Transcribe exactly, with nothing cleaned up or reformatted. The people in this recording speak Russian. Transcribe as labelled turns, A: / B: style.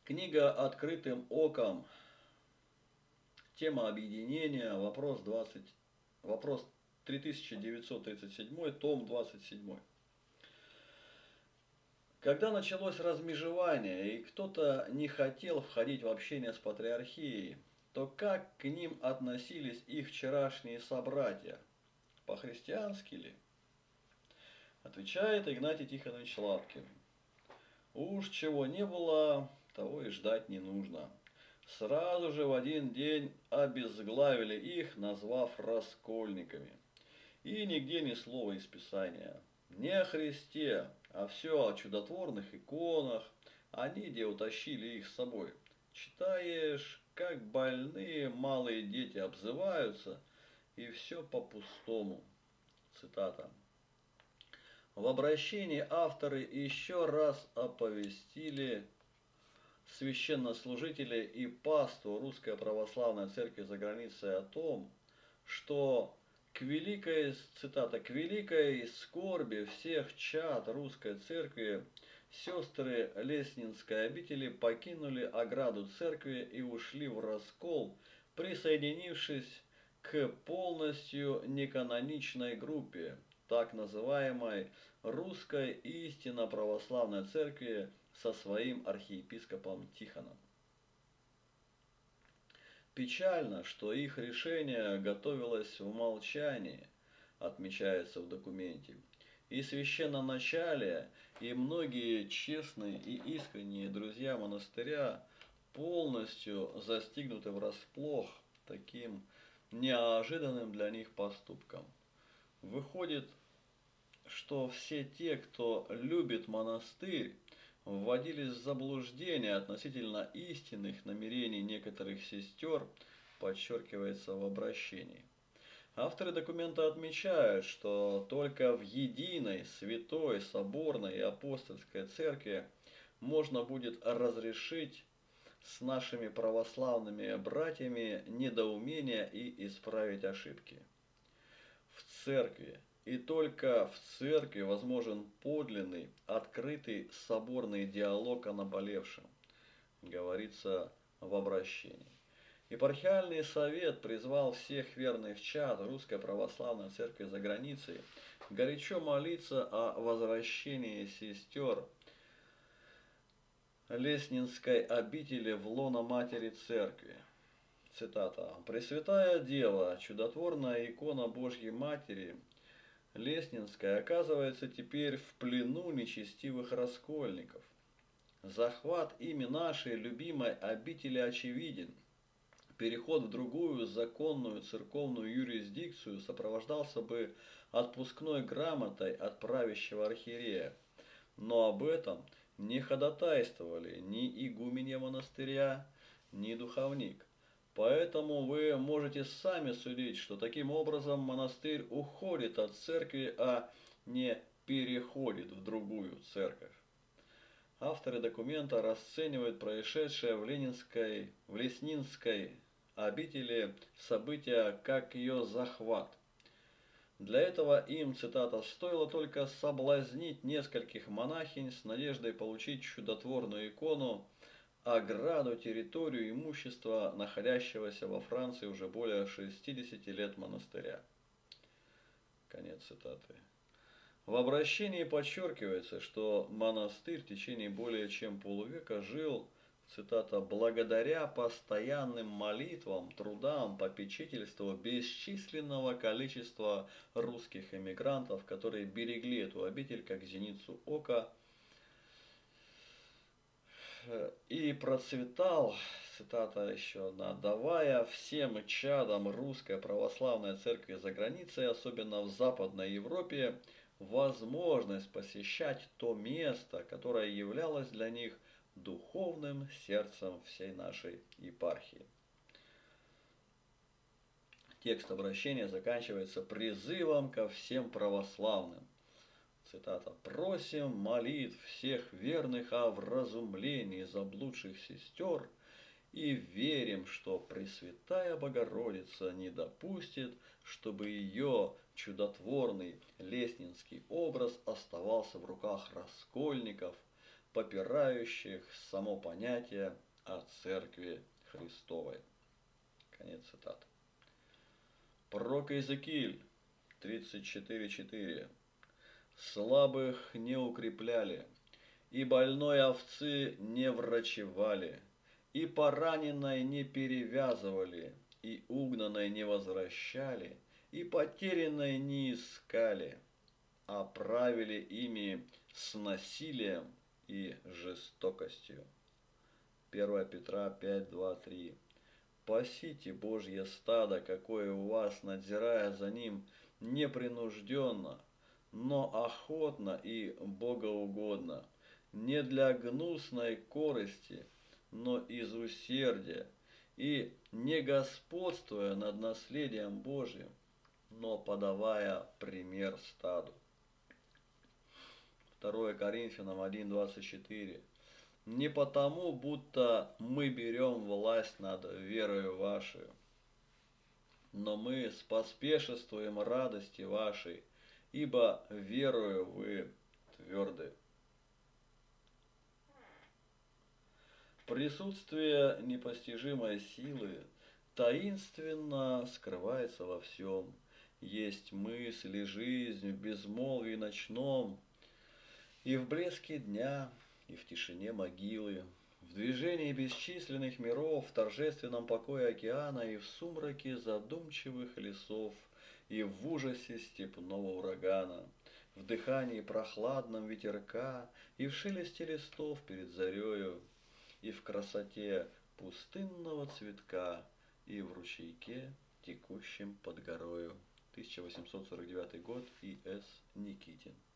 A: Книга «Открытым оком». Тема объединения. Вопрос двадцать. Вопрос три тысячи девятьсот тридцать семь, том двадцать семь. Когда началось размежевание и кто-то не хотел входить в общение с патриархией, то как к ним относились их вчерашние собратья? По-христиански ли? Отвечает Игнатий Тихонович Лапкин. Уж чего не было, того и ждать не нужно. Сразу же в один день обезглавили их, назвав раскольниками. И нигде ни слова из Писания. Не о Христе, а все о чудотворных иконах. Они где утащили их с собой. Читаешь, как больные малые дети обзываются, и все по-пустому. Цитата. В обращении авторы еще раз оповестили священнослужителей и паству Русской Православной Церкви за границей о том, что к великой, цитата, к великой скорби всех чад Русской Церкви сестры Леснинской обители покинули ограду церкви и ушли в раскол, присоединившись к полностью неканоничной группе, так называемой Русской истинно православной церкви со своим архиепископом Тихоном. Печально, что их решение готовилось в молчании, отмечается в документе. И священноначалие, и многие честные и искренние друзья монастыря полностью застигнуты врасплох таким неожиданным для них поступком. Выходит, что все те, кто любит монастырь, вводились в заблуждение относительно истинных намерений некоторых сестер, подчеркивается в обращении. Авторы документа отмечают, что только в единой, святой, соборной и апостольской церкви можно будет разрешить с нашими православными братьями недоумения и исправить ошибки. В церкви и только в церкви возможен подлинный, открытый соборный диалог о наболевшем, говорится в обращении. Епархиальный совет призвал всех верных чад Русской Православной Церкви за границей горячо молиться о возвращении сестер Леснинской обители в лоно Матери Церкви. Цитата. «Пресвятая Дева, чудотворная икона Божьей Матери, Леснинская оказывается теперь в плену нечестивых раскольников. Захват ими нашей любимой обители очевиден. Переход в другую законную церковную юрисдикцию сопровождался бы отпускной грамотой от правящего архиерея. Но об этом не ходатайствовали ни игуменья монастыря, ни духовник. Поэтому вы можете сами судить, что таким образом монастырь уходит от церкви, а не переходит в другую церковь». Авторы документа расценивают происшедшее в Ленинской, в Леснинской обители события как ее захват. Для этого им, цитата, стоило только соблазнить нескольких монахинь с надеждой получить чудотворную икону, ограду, территорию, имущества, находящегося во Франции уже более шестидесяти лет монастыря. Конец цитаты. В обращении подчеркивается, что монастырь в течение более чем полувека жил, цитата, благодаря постоянным молитвам, трудам, попечительству бесчисленного количества русских эмигрантов, которые берегли эту обитель как зеницу ока, и процветал, цитата еще одна, давая всем чадам Русской Православной Церкви за границей, особенно в Западной Европе, возможность посещать то место, которое являлось для них духовным сердцем всей нашей епархии. Текст обращения заканчивается призывом ко всем православным. Цитата. «Просим молитв всех верных о вразумлении заблудших сестер и верим, что Пресвятая Богородица не допустит, чтобы ее чудотворный леснинский образ оставался в руках раскольников, попирающих само понятие о Церкви Христовой. Конец цитаты. Пророк Иезекииль тридцать четыре четыре. Слабых не укрепляли, и больной овцы не врачевали, и пораненной не перевязывали, и угнанной не возвращали, и потерянной не искали, а правили ими с насилием и жестокостью. первое Петра пять два три. Пасите Божье стадо, какое у вас, надзирая за ним непринужденно, но охотно и богоугодно, не для гнусной корысти, но из усердия, и не господствуя над наследием Божьим, но подавая пример стаду. второе Коринфянам один двадцать четыре. Не потому, будто мы берем власть над верою вашей, но мы споспешествуем радости вашей, ибо верою вы тверды. Присутствие непостижимой силы таинственно скрывается во всем. Есть мысль и жизнь в безмолвии ночном, и в блеске дня, и в тишине могилы, в движении бесчисленных миров, в торжественном покое океана, и в сумраке задумчивых лесов, и в ужасе степного урагана, в дыхании прохладном ветерка, и в шелесте листов перед зарею, и в красоте пустынного цветка, и в ручейке, текущем под горою. тысяча восемьсот сорок девятый год. И С Никитин.